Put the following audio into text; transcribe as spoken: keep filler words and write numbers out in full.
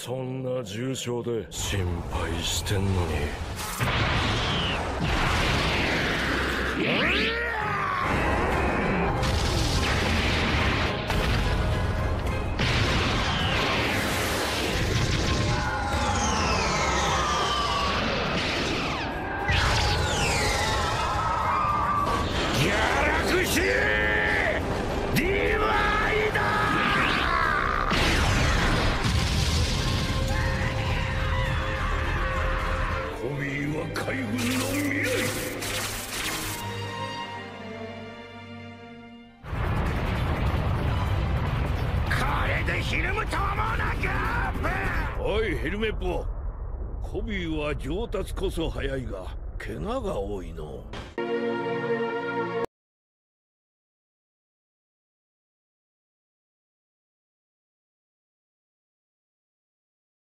そんな重傷で心配してんのに。ギャラクシーディバイダー。コビーは海軍の未来。これでひるむと思うなか。おいヘルメッポ、コビーは上達こそ早いが怪我が多いの。